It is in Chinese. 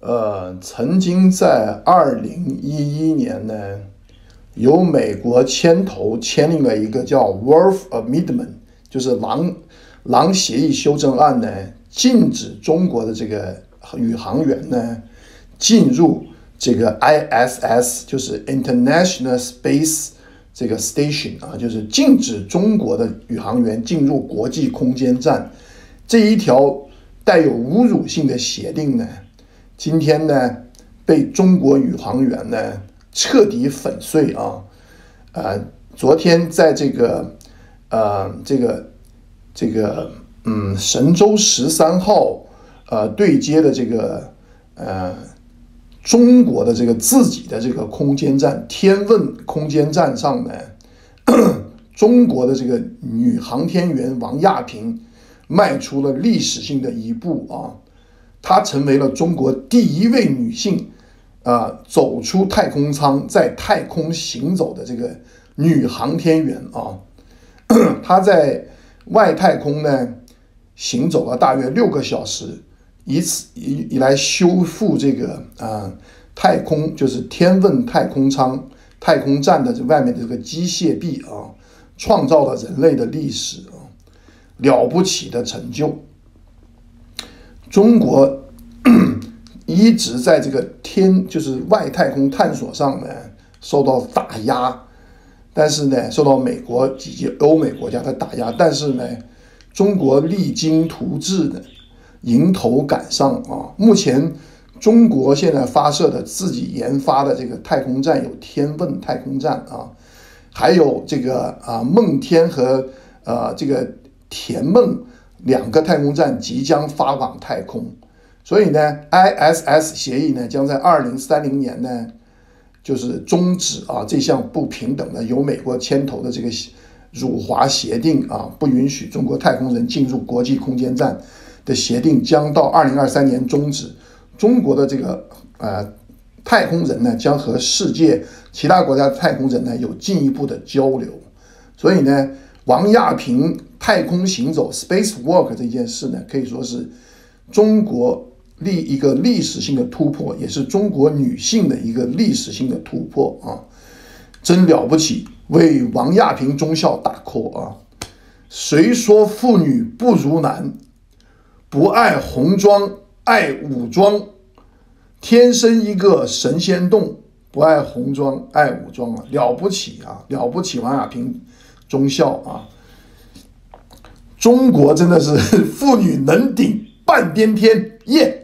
曾经在2011年呢，由美国牵头签订了一个叫 Wolf Amendment， 就是狼协议修正案呢，禁止中国的这个宇航员呢进入这个 ISS， 就是 International Space 这个 Station 啊，就是禁止中国的宇航员进入国际空间站。这一条带有侮辱性的协定呢，今天呢被中国宇航员呢彻底粉碎啊！昨天在这个神舟13号对接的这个中国的这个自己的这个空间站天问空间站上呢，中国的这个女航天员王亚平迈出了历史性的一步啊！她成为了中国第一位女性走出太空舱，在太空行走的这个女航天员啊。她在外太空呢行走了大约6个小时，以来修复这个太空，就是天问太空舱太空站的外面的这个机械臂啊，创造了人类的历史啊，了不起的成就。中国一直在这个就是外太空探索上呢受到打压，但是呢受到美国以及欧美国家的打压，但是呢中国励精图治的迎头赶上啊！目前中国现在发射的自己研发的这个太空站有天问太空站啊，还有这个梦天和这个甜梦2个太空站即将发往太空。所以呢 ISS 协议呢将在2030年呢就是终止这项不平等的由美国牵头的这个辱华协定啊，不允许中国太空人进入国际空间站的协定将到2023年终止。中国的这个太空人呢将和世界其他国家的太空人呢有进一步的交流。所以呢王亚平太空行走 spacewalk 这件事呢可以说是中国一个历史性的突破，也是中国女性的一个历史性的突破啊，真了不起，为王亚平中校打 call 啊！谁说妇女不如男？不爱红装爱武装，天生一个神仙洞，不爱红装爱武装啊，了不起啊，了不起王亚平中校啊！中国真的是妇女能顶半边天耶！